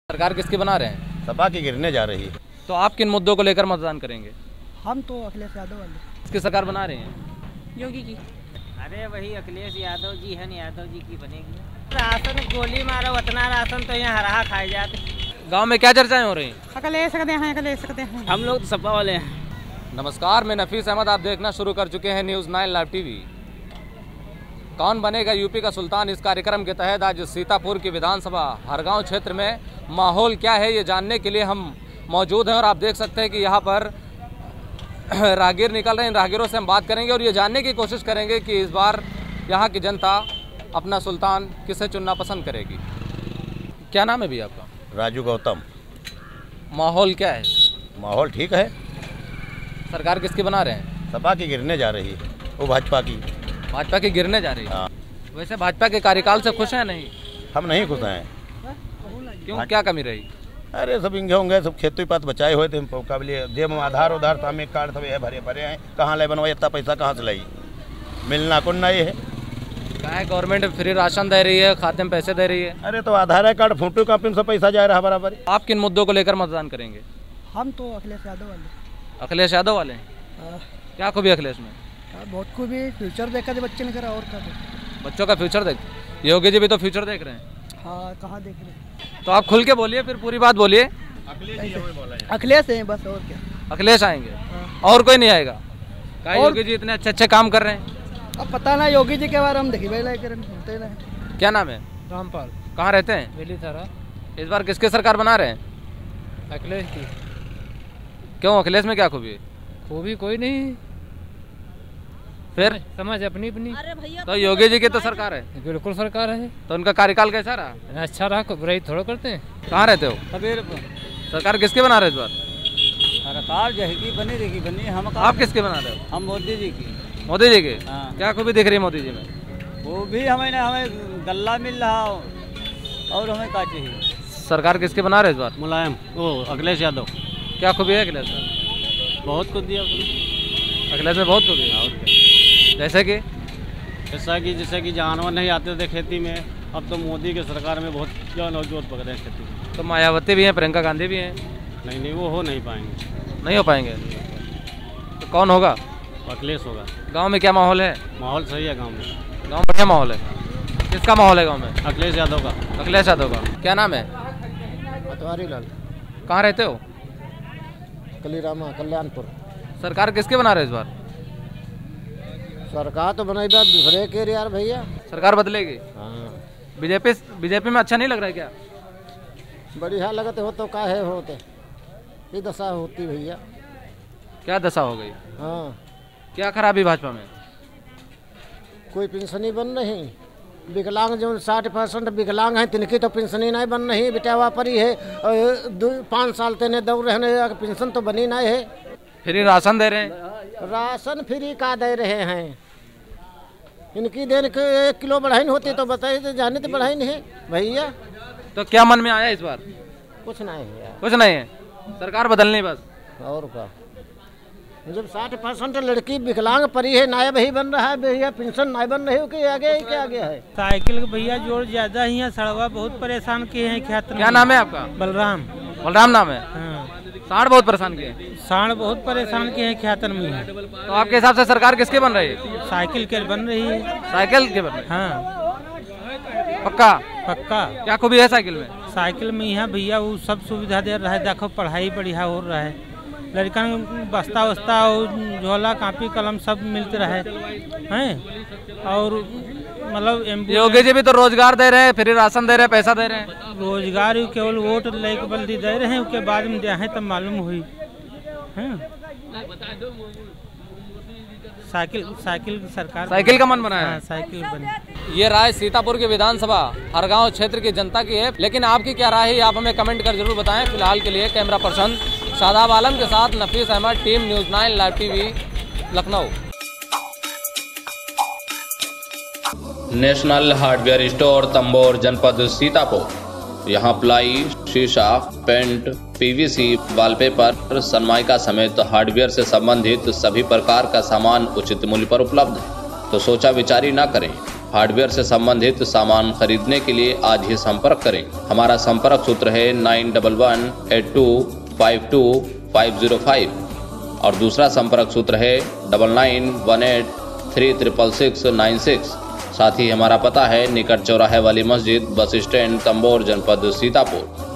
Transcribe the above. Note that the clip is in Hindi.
सरकार किसकी बना रहे हैं? सपा की गिरने जा रही है। तो आप किन मुद्दों को लेकर मतदान करेंगे? हम तो अखिलेश यादव वाले। किसकी सरकार बना रहे हैं? योगी की। अरे वही अखिलेश यादव जी है, यादव जी की बनेगी। राशन गोली मारो, उतना राशन तो यहाँ हरा खाए जाते। गांव में क्या चर्चाएं हो रही हैं? अखिलेश सकते हैं। हम लोग तो सपा वाले हैं। नमस्कार, मैं नफीस अहमद, आप देखना शुरू कर चुके हैं न्यूज़ 9 लाइव टीवी। कौन बनेगा यूपी का सुल्तान, इस कार्यक्रम के तहत आज सीतापुर की विधानसभा हरगांव क्षेत्र में माहौल क्या है ये जानने के लिए हम मौजूद हैं। और आप देख सकते हैं कि यहाँ पर राहगीर निकल रहे हैं। राहगीरों से हम बात करेंगे और ये जानने की कोशिश करेंगे कि इस बार यहाँ की जनता अपना सुल्तान किसे चुनना पसंद करेगी। क्या नाम है भी आपका? राजू गौतम। माहौल क्या है? माहौल ठीक है। सरकार किसकी बना रहे हैं? सपा की गिरने जा रही है, वो भाजपा की। भाजपा की गिरने जा रही है। हाँ। वैसे भाजपा के कार्यकाल से खुश हैं नहीं? हम नहीं खुश हैं। क्यों, क्या कमी रही? अरे सब इंगे होंगे, सब खेती पात बचाए हुए थे काबिल जेब में आधार उधार था, में कार्ड सब भरे भरे हैं। कहाँ ले बनवाई, इतना पैसा कहाँ से लाई? मिलना कौन नहीं है। क्या है, गवर्नमेंट फ्री राशन दे रही है, खाते में पैसे दे रही है। अरे तो आधार कार्ड फोटो कॉपी में सब पैसा जा रहा है बराबर। आप किन मुद्दों को लेकर मतदान करेंगे? हम तो अखिलेश यादव वाले। अखिलेश यादव वाले हैं। क्या खूबी अखिलेश में? बहुत खूबी, फ्यूचर देखा थे बच्चे ने करा और क्या। बच्चों का फ्यूचर देख, योगी जी भी तो फ्यूचर देख रहे हैं। हाँ, कहाँ देख रहे? तो आप खुल के बोलिए, फिर पूरी बात बोलिए। अखिलेश है बस, और क्या। अखिलेश आएंगे और कोई नहीं आएगा? क्या योगी जी इतने अच्छे अच्छे काम कर रहे हैं? अब पता ना, योगी जी के बारे हम देखी भाई। क्या नाम है? रामपाल। कहाँ रहते हैं? दिल्ली थारा। इस बार किसकी सरकार बना रहे हैं? अखिलेश की। क्यों, अखिलेश में क्या खूबी है? खूबी कोई नहीं, फिर समझ अपनी अपनी। तो योगी जी की तो सरकार है। बिल्कुल सरकार है। तो उनका कार्यकाल कैसा रहा? अच्छा रहा, बुराई थोड़ा करते हैं। कहाँ रहते हो? कबीर सरकार किसकी बना रहे हो इस बार? सरकार जो है की बनी देखी बनी। हम आप किसके बना रहे हो? हम मोदी जी की। मोदी जी के? हाँ। क्या खूबी दिख रही है मोदी जी में? वो भी हमें गल्ला मिल रहा और हमें का चाहिए। सरकार किसके बना रहे इस बार? मुलायम, वो अखिलेश यादव। क्या खूबी है अखिलेश में? बहुत कुछ दिया अखिलेश में बहुत खूबी है। जैसे कि जैसे कि जानवर नहीं आते थे खेती में, अब तो मोदी के सरकार में बहुत नौजवान पकड़े हैं खेती में। तो मायावती भी हैं, प्रियंका गांधी भी हैं। नहीं वो हो नहीं पाएंगे। नहीं हो पाएंगे तो कौन होगा? अखिलेश होगा। गांव में क्या माहौल है? माहौल सही है गांव में। गांव बढ़िया माहौल है। किसका माहौल है गांव में? अखिलेश यादव का। अखिलेश यादव का। क्या नाम है? पटवारी लाल। कहाँ रहते हो? कलीरामा, कल्याणपुर। सरकार किसके बना रहे इस बार? सरकार तो बनाई बात दूसरे के यार भैया। सरकार बदलेगी? हाँ। बीजेपी में अच्छा नहीं लग रहा है क्या? बढ़िया लगते हो तो का है होते, ये दशा होती भैया। क्या दशा हो गई? हाँ। क्या खराबी भाजपा में? कोई पेंशनी बन नहीं, विकलांग जो 60% विकलांग हैं तिनकी तो पेंशनी नहीं बन नहीं, बेटावा परी है 5 साल तेने दौड़ रहने पेंशन तो बनी नहीं है। फ्री राशन दे रहे हैं। राशन फ्री का दे रहे हैं, इनकी देन के 1 किलो बढ़ाई होती तो बताइए, तो जाने तो बढ़ाई नहीं है भैया। तो क्या मन में आया इस बार? कुछ नहीं है यार। कुछ नहीं है, सरकार बदलनी बस। और का, जब 60% लड़की विकलांग परी है, नायब ही बन रहा है भैया, पेंशन नहीं बन रही है, आगे ही क्या आगे है। साइकिल भैया जोर ज्यादा ही है, सड़वा बहुत परेशान किए हैं। क्या नाम है आपका? बलराम। बलराम नाम है। हाँ। सांड बहुत परेशान किए? सांड बहुत परेशान किए हैं ख्यातन में। तो आपके हिसाब से सरकार किसकी बन रही है? साइकिल के बन रही है। साइकिल के बन रही है? हाँ पक्का? पक्का। क्या खूबी है साइकिल में? साइकिल में यहाँ भैया वो सब सुविधा दे रहा है, देखो पढ़ाई बढ़िया हो रहा है, लड़कन बस्ता वस्ता और झोला कापी कलम सब मिलते रहे हैं। और मतलब योगी जी भी तो रोजगार दे रहे हैं, फ्री राशन दे रहे हैं, पैसा दे रहे हैं। रोजगार केवल वोट लेके बल्दी दे रहे हैं, उसके बाद में दे तब मालूम हुई है। साइकिल सरकार साइकिल का मन बनाया। हाँ, साइकिल बनी। ये राय सीतापुर की विधानसभा हरगांव क्षेत्र की जनता की है, लेकिन आपकी क्या राय है आप हमें कमेंट कर जरूर बताएं। फिलहाल के लिए कैमरा पर्सन शादाब आलम के साथ Nafees Ahmad, team news 9 live TV, Lucknow. National Hardware Store Tambaur, जनपद सीतापुर। यहाँ प्लाई, शीशा, पेंट, पीवीसी, वॉलपेपर, सनमाइका समेत हार्डवेयर से संबंधित सभी प्रकार का सामान उचित मूल्य पर उपलब्ध है। तो सोचा विचारी ना करें, हार्डवेयर से संबंधित सामान खरीदने के लिए आज ही संपर्क करें। हमारा संपर्क सूत्र है 9111825205 और दूसरा संपर्क सूत्र है 9918366696। साथ ही हमारा पता है निकट चौराहे वाली मस्जिद, बस स्टैंड, तंबोर, जनपद सीतापुर।